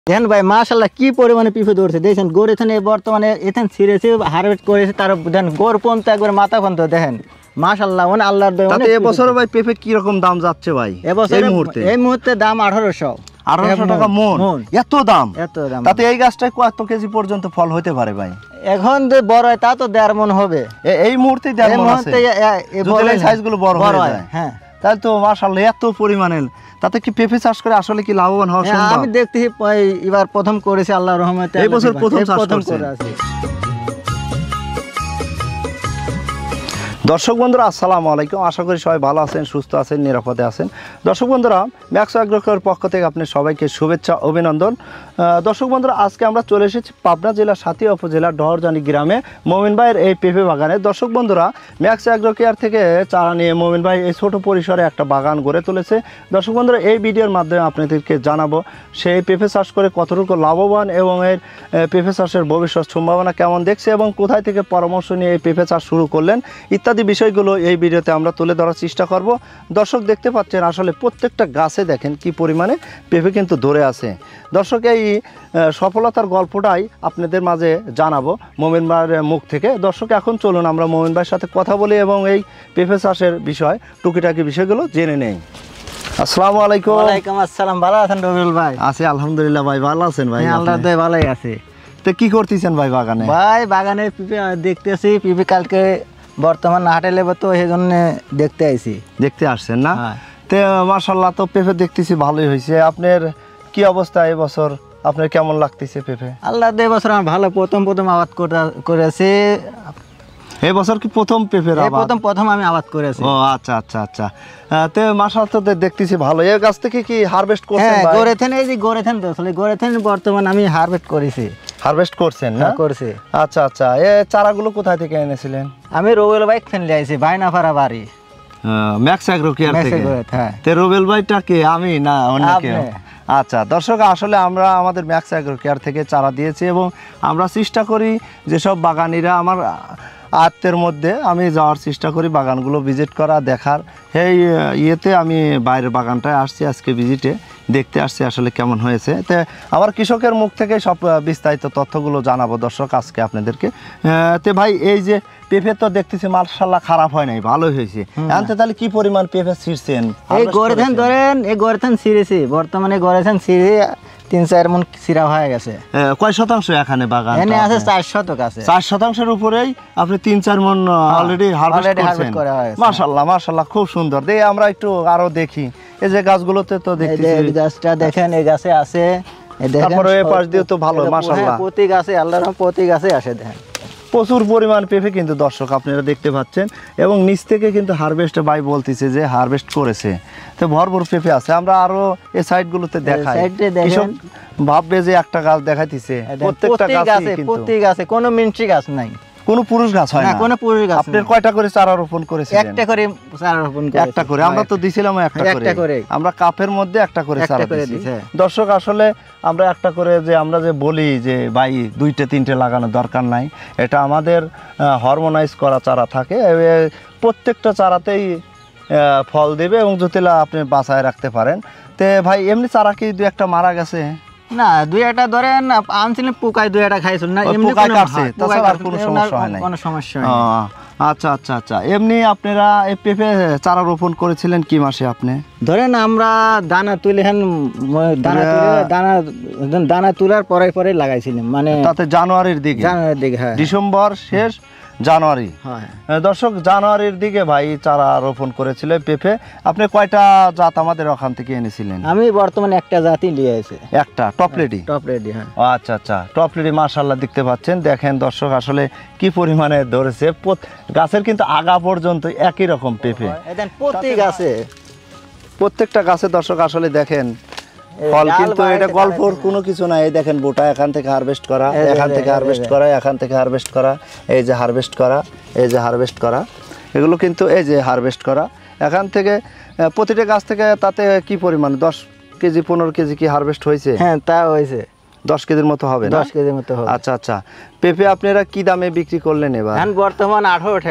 দেখেন ভাই মাশাআল্লাহ কি পরিমাণে পিঁপে ধরছে দেখেন গোর এখানে বর্তমানে এখানে ছিঁড়েছে হারভেস্ট করেছে তার দেন গোর পর্যন্ত একবার মাথা পর্যন্ত দেখেন মাশাআল্লাহ মানে আল্লাহর দয়া তাতে এবছর ভাই পেঁপে কি রকম দাম যাচ্ছে ভাই এই মুহূর্তে দাম 1800 টাকা মন এত দাম দাম তাতে এই গাছটায় কত কেজি পর্যন্ত ফল হতে পারে ভাই এখন যে বড় হয় তা তো 1.5 মণ হবে এই মুহূর্তে 1.5 মণ আছে যদি এই সাইজগুলো বড় হয়ে যায় হ্যাঁ তাহলে তো মাশাআল্লাহ এত পরিমাণে তাতে কি পেঁপে চাষ করে আসলে কি লাভবান হওয়া সম্ভব আমি দেখতেছি এবার প্রথম করেছি আল্লাহর রহমতে এই বছর প্রথম চাষ করছেন দর্শক বন্ধুরা আসসালামু আলাইকুম আশা করি সবাই ভালো আছেন সুস্থ আছেন নিরাপদে আছেন দর্শক বন্ধুরা ম্যাক্স অ্যাগ্রোকেয়ার পক্ষ থেকে আপনাদের সবাইকে শুভেচ্ছা অভিনন্দন দর্শক বন্ধুরা আজকে আমরা চলে এসেছি পাবনা জেলার সাতিয়া উপজেলার ডহরজানি গ্রামে মমিন ভাইয়ের এই পেঁপে বাগানে দর্শক বন্ধুরা ম্যাক্স অ্যাগ্রোকেয়ার থেকে চারা নিয়ে মমিন ভাই এই ছোট পরিসরে একটা বাগান গড়ে তুলেছে দর্শক বন্ধুরা এই ভিডিওর মাধ্যমে আপনাদেরকে জানাবো সেই পেঁপে চাষ করে কতটুকু লাভবান এবং এর পেঁপে চাষের ভবিষ্যৎ সম্ভাবনা কেমন দেখছে এবং কোথায় থেকে পরামর্শ নিয়ে এই পেঁপে চাষ শুরু করলেন ইত্যাদি বিষয়গুলো এই ভিডিওতে আমরা তুলে ধরার চেষ্টা করব দর্শক দেখতে পাচ্ছেন আসলে প্রত্যেকটা গাছে দেখেন কি পরিমাণে পেঁপে কিন্তু ধরে আছে দর্শক এই সফলতার গল্পটাই আপনাদের মাঝে জানাবো মমিন ভাইয়ের মুখ থেকে দর্শক এখন চলুন আমরা মমিন ভাইয়ের সাথে কথা বলি এবং এই পেঁপে চাষের বিষয় টুকিটাকি বিষয়গুলো জেনে নেই আসসালামু আলাইকুম ওয়ালাইকুম আসসালাম ভালো আছেন রবিউল ভাই আছি আলহামদুলিল্লাহ ভাই ভালো আছেন ভাই আল্লাহর দয়ায় ভালোই আছে তো কি করতেছেন ভাই বাগানে ভাই বাগানে পিঁপে দেখতেছি পিঁপে কালকে বর্তমান হাটে লেবো তো সেই জন্য দেখতে আসছেন না তো মাশাআল্লাহ তো পেঁপে দেখতেছি ভালোই হয়েছে আপনার কি অবস্থা এই বছর আপনার কেমন লাগতেছে পেঁপে আল্লাহ দে বছর আমি ভালো প্রথম আবাদ করেছি এই বছর কি প্রথম পেঁপের আবাদ প্রথম আমি আবাদ করেছি ও আচ্ছা আচ্ছা আচ্ছা তো মাশাআল্লাহ তো দেখতেছি ভালো এই গাছ থেকে কি হারভেস্ট করছেন ভাই গোরেথেন এই যে গোরেথেন তো আসলে গোরেথেন বর্তমান আমি হারভেস্ট করেছি হারভেস্ট করছেন না করছি আচ্ছা আচ্ছা এই চারাগুলো কোথায় থেকে এনেছিলেন আমি রবিউল ভাই ফেলে আইছি বাইনাপাড়া বাড়ি ম্যাক্স অ্যাগ্রোকেয়ার থেকে হ্যাঁ তো রবিউল ভাইটা কে আমি না অন্য কেউ আচ্ছা দর্শক আসলে আমরা আমাদের ম্যাক্স অ্যাগ্রোকেয়ার থেকে চারা দিয়েছি এবং আমরা চেষ্টা করি যেসব বাগানিরা আমার আত্মের মধ্যে আমি যাওয়ার চেষ্টা করি বাগানগুলো ভিজিট করা দেখার এই ইয়েতে আমি বাইরের বাগানটায় আসছি আজকে ভিজিটে দেখতে আসছি আসলে কেমন হয়েছে তো আমার কৃষকের মুখ থেকে সব বিস্তারিত তথ্যগুলো জানাবো দর্শক আজকে আপনাদেরকে তো ভাই এই যে পেঁপে তো দেখতেছি মাশাআল্লাহ খারাপ হয় নাই ভালোই হয়েছে আনতে তাহলে কি পরিমাণ পেঁপে ছিঁড়ছেন এই গোরেথেন ধরেন এই গোরেথেন ছিঁড়েছি বর্তমানে গোরেথেন ছিঁড়ে 3-4 মণ ছিঁড়া হয়ে গেছে কয় শতাংশ এখানে বাগান এখানে আছে 4 শতক আছে 4 শতাংশের উপরেই আপনি 3-4 মণ অলরেডি হারভেস্ট করা হয়েছে মাশাআল্লাহ মাশাআল্লাহ খুব সুন্দর দেখি আমরা একটু আরো দেখি এই যে গাছগুলোতে তো দেখতেছি এই গাছটা দেখেন এই গাছে আছে এই দেখেন তারপরে এই পাশ দিয়ে তো ভালো মাশাআল্লাহ প্রতি গাছে আল্লাহর রহমতে প্রতি গাছে আসে দেখেন প্রচুর পরিমাণ পেঁপে কিন্তু দর্শক আপনারা দেখতে পাচ্ছেন এবং নিচ থেকে কিন্তু হারভেস্ট ভাই বলতেছে যে হারভেস্ট করেছে তো ভরপুর পেঁপে আছে আমরা আরো এই সাইডগুলোতে দেখাই কৃষক ভাববে যে একটা গাছ দেখাইতেছে প্রত্যেকটা গাছে প্রতি গাছে কোনো মিন্ট্রি গাছ নাই কোনো পুরুষ গাছ হয় না কোনো পুরুষ গাছ আপনার কয়টা করে চারা রোপণ করেছেন একটা করে চারা রোপণ করেছি একটা করে আমরা তো দিছিলাম একটা করে আমরা কাপের মধ্যে একটা করে চারা দিয়েছি দর্শক আসলে আমরা একটা করে যে আমরা যে বলি যে ভাই 2-3টে লাগানোর দরকার নাই এটা আমাদের হরমোনাইজ করা চারা থাকে প্রত্যেকটা চারাতেই ফল দেবে এবং যদি আপনি বাঁচায় রাখতে পারেন তো ভাই এমনি চারা কি 2-1টা মারা গেছে না 2-1টা ধরেন আনছিলেন পোকায় 2-1টা খাইছিল না এমনি কোনো সমস্যা হয় না কোনো সমস্যা হয় আচ্ছা আচ্ছা আচ্ছা এমনি আপনারা এই পেঁপে চারা রোপণ করেছিলেন কি মাসে আপনি ধরেন আমরা দানা তুলেন দানা তোলার পরে লাগাইছিলাম মানে তাতে জানুয়ারির দিকে হ্যাঁ ডিসেম্বর শেষ জানুয়ারি দর্শক জানুয়ারির দিকে ভাই চারা রোপণ করেছিল পেঁপে আপনি কয়টা জাত আমাদের ওখান থেকে এনেছিলেন আমি বর্তমানে একটা জাতই নিয়ে এসেছি একটা টপ রেডি হ্যাঁ আচ্ছা আচ্ছা টপ রেডি মাশাআল্লাহ দেখতে পাচ্ছেন দেখেন দর্শক আসলে কি পরিমাণে ধরেছে গাছের কিন্তু আগা পর্যন্ত একই রকম পেঁপে প্রত্যেকটা গাছে দর্শক আসলে দেখেন ফল কিন্তু এটা গল্পর কোনো কিছু না এই দেখেন বোটা এখান থেকে হারভেস্ট করা এখান থেকে হারভেস্ট করা এখান থেকে হারভেস্ট করা এই যে হারভেস্ট করা এই যে হারভেস্ট করা এগুলো কিন্তু এই যে হারভেস্ট করা এখান থেকে প্রতিটা গাছ থেকে তাতে কি পরিমাণ 10 কেজি 15 কেজি কি হারভেস্ট হয়েছে হ্যাঁ তা হয়েছে 10 কেজির মতো হবে না? 10 কেজির মতো হবে। আচ্ছা আচ্ছা, পেঁপে আপনারা কি দামে বিক্রি করলেন এবার? এখন বর্তমান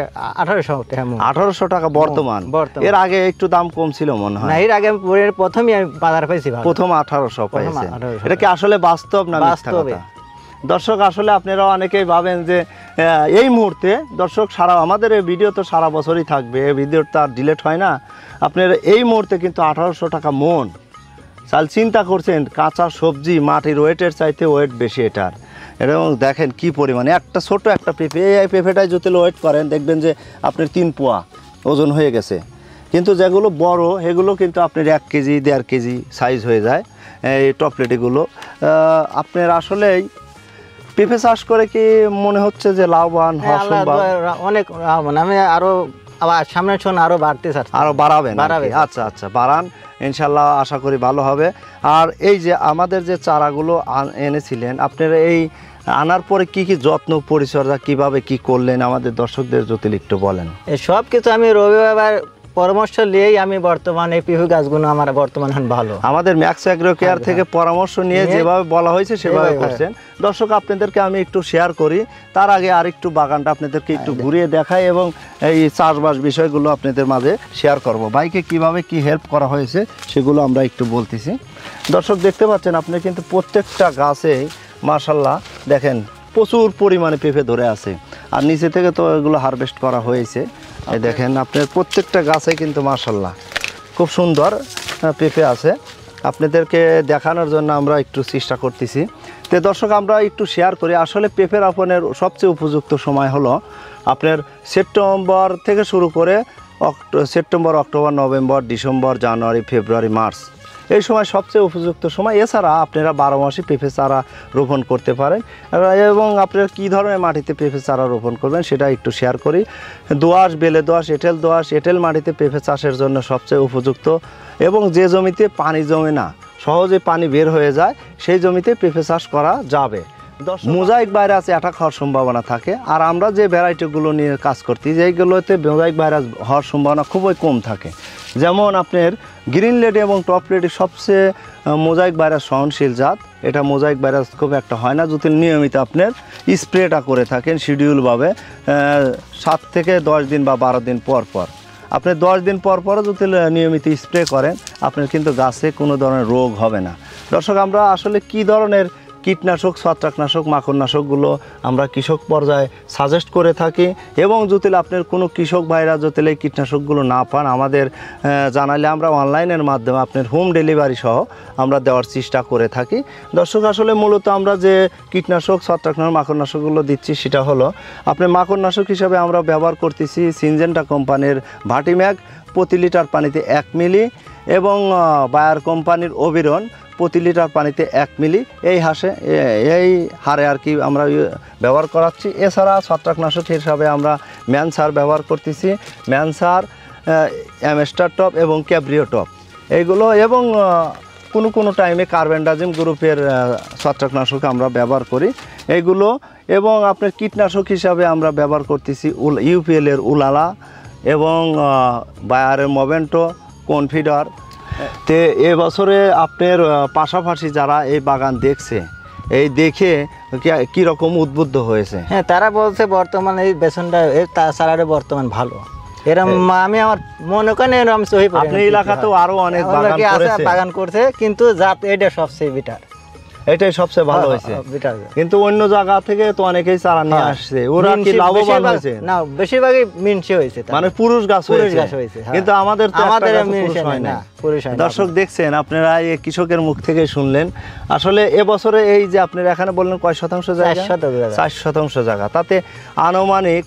1800 টাকা মন। 1800 টাকা বর্তমান। বর্তমান। এর আগে একটু দাম কম ছিল মনে না, হয়। এর আগে প্রথমেই আমি বাজার পাইছি ভালো। প্রথম 1800 পাইছে। 1800 এটা কি আসলে বাস্তব না মিথ্যা বাস্তবে। কথা? দর্শক আসলে আপনারা অনেকেই ভাবেন যে এই মুহূর্তে দর্শক সারা আমাদের এই ভিডিও তো সারা বছরই থাকবে, এই ভিডিও তো আর ডিলেট হয় না। আপনারা এই মুহূর্তে কিন্তু 1800 টাকা মন চাল, চিন্তা করছেন কাঁচা সবজি মাটির ওয়েটের চাইতে ওয়েট বেশি এটার। এবং দেখেন কি পরিমাণে একটা ছোট একটা পেঁপে, এই পেঁপেটায় যদি ওয়েট করেন দেখবেন যে আপনার 3 পোয়া ওজন হয়ে গেছে। কিন্তু যেগুলো বড় এগুলো কিন্তু আপনার 1 কেজি 1.5 কেজি সাইজ হয়ে যায় এই টপলেটিগুলো। আপনার আসলেই পেঁপে চাষ করে কি মনে হচ্ছে যে লাভবান হওয়া হ্যাঁ, আল্লাহ সম্ভব? দোয়ায় অনেক লাভবান। আমি আরো আবার সামনের সন আরো বাড়তে চাচ্ছি। আরো বাড়াবেন? বাড়াবে। আচ্ছা আচ্ছা, বাড়ান, ইনশাল্লাহ আশা করি ভালো হবে। আর এই যে আমাদের যে চারাগুলো এনেছিলেন আপনারা, এই আনার পরে কি কি যত্ন পরিচর্যা কিভাবে কি করলেন আমাদের দর্শকদের যদি একটু বলেন। এই সব কিছু আমি রবিবার পরামর্শ নিয়েই আমি বর্তমানে এই পিহু গাছগুলো আমার বর্তমান এখন ভালো। আমাদের ম্যাক্স অ্যাগ্রো কেয়ার থেকে পরামর্শ নিয়ে যেভাবে বলা হয়েছে সেভাবে সেভাবে, করছেন। দর্শক আপনাদেরকে আমি একটু শেয়ার করি, তার আগে আরেকটু বাগানটা আপনাদেরকে একটু ঘুরিয়ে দেখাই এবং এই চাষবাস বিষয়গুলো আপনাদের মাঝে শেয়ার করব। বাইকে কিভাবে কি হেল্প করা হয়েছে সেগুলো আমরা একটু বলতেছি। দর্শক দেখতে পাচ্ছেন আপনি কিন্তু প্রত্যেকটা গাছেই মাশাল্লাহ দেখেন প্রচুর পরিমাণে পেঁপে ধরে আছে, আর নিচে থেকে তো এগুলো হারভেস্ট করা হয়েছে। এই দেখেন আপনার প্রত্যেকটা গাছে কিন্তু মাশাল্লাহ খুব সুন্দর পেঁপে আছে। আপনাদেরকে দেখানোর জন্য আমরা একটু চেষ্টা করতেছি। তো দর্শক আমরা একটু শেয়ার করি, আসলে পেঁপে রোপণের সবচেয়ে উপযুক্ত সময় হলো আপনার সেপ্টেম্বর থেকে শুরু করে September, October, November, December, January, February, March, এই সময় সবচেয়ে উপযুক্ত সময়। এছাড়া আপনারা 12 মাসই পেঁপে চারা রোপণ করতে পারেন। এবং আপনারা কী ধরনের মাটিতে পেঁপে চারা রোপণ করবেন সেটা একটু শেয়ার করি। দোআঁশ, বেলে দোআঁশ, এঁটেল দোআঁশ, এঁটেল মাটিতে পেঁপে চাষের জন্য সবচেয়ে উপযুক্ত। এবং যে জমিতে পানি জমে না, সহজে পানি বের হয়ে যায়, সেই জমিতে পেঁপে চাষ করা যাবে। মোজাইক ভাইরাস অ্যাটাক হওয়ার সম্ভাবনা থাকে, আর আমরা যে ভ্যারাইটিগুলো নিয়ে কাজ করতে যেগুলোতে মোজাইক ভাইরাস হওয়ার সম্ভাবনা খুবই কম থাকে। যেমন আপনার গ্রিন লেডি এবং টপ লেডি সবচেয়ে মোজাইক ভাইরাস সহনশীল জাত। এটা মোজাইক ভাইরাস খুব একটা হয় না যদি নিয়মিত আপনার স্প্রেটা করে থাকেন শিডিউলভাবে 7 থেকে 10 দিন বা 12 দিন পর পর। আপনি 10 দিন পর পরও যদি নিয়মিত স্প্রে করেন আপনার কিন্তু গাছে কোনো ধরনের রোগ হবে না। দর্শক আমরা আসলে কি ধরনের কীটনাশক, ছত্রাকনাশক, মাকড়নাশকগুলো আমরা কৃষক পর্যায়ে সাজেস্ট করে থাকি, এবং যদি আপনার কোনো কৃষক ভাইরা যদি এই কীটনাশকগুলো না পান আমাদের জানালে আমরা অনলাইনের মাধ্যমে আপনার হোম ডেলিভারি সহ আমরা দেওয়ার চেষ্টা করে থাকি। দর্শক আসলে মূলত আমরা যে কীটনাশক, ছত্রাকনাশক, মাকড়নাশকগুলো দিচ্ছি সেটা হলো আপনার মাকড়নাশক হিসাবে আমরা ব্যবহার করতেছি সিনজেন্টা কোম্পানির ভাটিম্যাগ প্রতি লিটার পানিতে 1 মিলি, এবং বায়ার কোম্পানির অবিরন প্রতি লিটার পানিতে 1 মিলি, এই হারে আর কি আমরা ব্যবহার করাচ্ছি। এছাড়া ছত্রাকনাশক হিসাবে আমরা ম্যানসার ব্যবহার করতেছি, ম্যানসার, অ্যামস্টার টপ এবং ক্যাব্রিও টপ এইগুলো, এবং কোনো টাইমে কার্বেন্ডাজিম গ্রুপের ছত্রাকনাশক আমরা ব্যবহার করি এইগুলো। এবং আপনার কীটনাশক হিসাবে আমরা ব্যবহার করতেছি ইউপিএলের উলালা এবং বায়ারের মোভেন্টো, কনফিডার। তো এবছরে আপনার পাশাপাশি যারা এই বাগান দেখছে, এই দেখে কি রকম উদ্বুদ্ধ হয়েছে? হ্যাঁ, তারা বলছে বর্তমানে এই বেসনটা চারারে বর্তমান ভালো। এরকম আমি আমার মনে করেন এরকম সহি আপনি এলাকাতেও আরো অনেক বাগান করছে, কিন্তু জাত এটা সবচেয়ে বেটার, এটাই সবচেয়ে ভালো হয়েছে। কিন্তু অন্য জায়গা থেকে তো অনেকেই চারা নিয়ে আসছে, ওরা কি লাভবান হয়েছে? না, বেশিরভাগই মিনসি হয়েছে, মানে পুরুষ গাছ হয়েছে, কিন্তু আমাদের তো পুরুষ হয় না। দর্শক দেখছেন আপনারা এই কৃষকের মুখ থেকে শুনলেন। আসলে এবছরে এই যে আপনারা এখানে বললেন কয় শতাংশ জায়গা? 4 শতাংশ জায়গা, তাতে আনুমানিক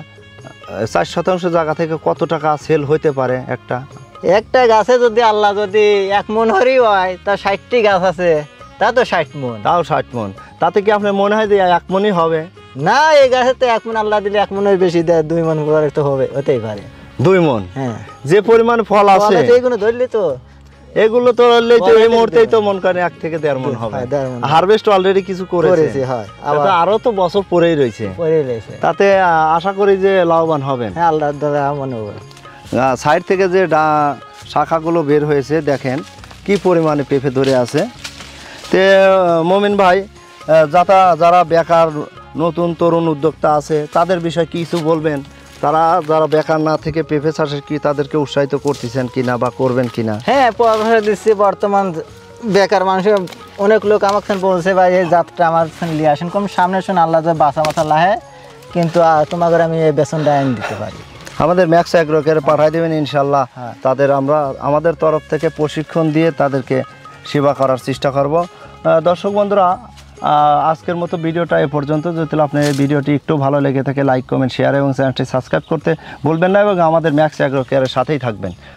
4 শতাংশ জায়গা থেকে কত টাকা সেল হইতে পারে? একটা গাছে যদি আল্লাহ যদি 1 মন হরি হয়, তা 60টি গাছ আছে, তা তো 60 মন। তাও 60 মন। তাতে কি আপনার মনে হয় যে 1 মনই হবে? না, এই গাছে তো 1 মন আল্লাহ দিলে 1 মনের বেশি দেয়, 2 মন করে তো হবে, হতেই পারে 2 মন। হ্যাঁ, যে পরিমাণ ফল আছে এইগুলো ধরলে তো, এগুলো তো এই মুহূর্তেই তো মন করে 1 থেকে 1.5 মন হবে। হারভেস্ট অলরেডি কিছু করেছে, আরো তো বছর পরেই রয়েছে, তাতে আশা করি যে লাভবান হবেন। হ্যাঁ, আল্লাহ দ্বারা মনে হবে। সাইড থেকে যে শাখাগুলো বের হয়েছে দেখেন কি পরিমাণে পেঁপে ধরে আছে। তে মমিন ভাই, যারা বেকার নতুন তরুণ উদ্যোক্তা আছে তাদের বিষয়ে কিছু বলবেন? যারা বেকার না থেকে পেঁপে চাষে কি তাদেরকে উৎসাহিত করতেছেন কিনা বা করবেন কিনা? হ্যাঁ, পরামর্শ দিচ্ছি। বর্তমান বেকার মানুষের অনেক লোক আমাকে বলছে ভাই এই জাতটা আমার নিয়ে আসেন, কম সামনে শুনে আল্লাহ যে বাসা মাথা লাহে, কিন্তু তোমাকে আমি এই বেতনটা এনে দিতে পারি। আমাদের ম্যাক্স অ্যাগ্রোকে পাঠিয়ে দেবেন ইনশাল্লাহ। হ্যাঁ। আমরা আমাদের তরফ থেকে প্রশিক্ষণ দিয়ে তাদেরকে সেবা করার চেষ্টা করব। দর্শক বন্ধুরা, আজকের মতো ভিডিওটা এ পর্যন্ত। যদি আপনার এই ভিডিওটি একটু ভালো লেগে থাকে লাইক কমেন্ট শেয়ার এবং চ্যানেলটি সাবস্ক্রাইব করতে ভুলবেন না এবং আমাদের ম্যাক্স অ্যাগ্রো কেয়ারের সাথেই থাকবেন।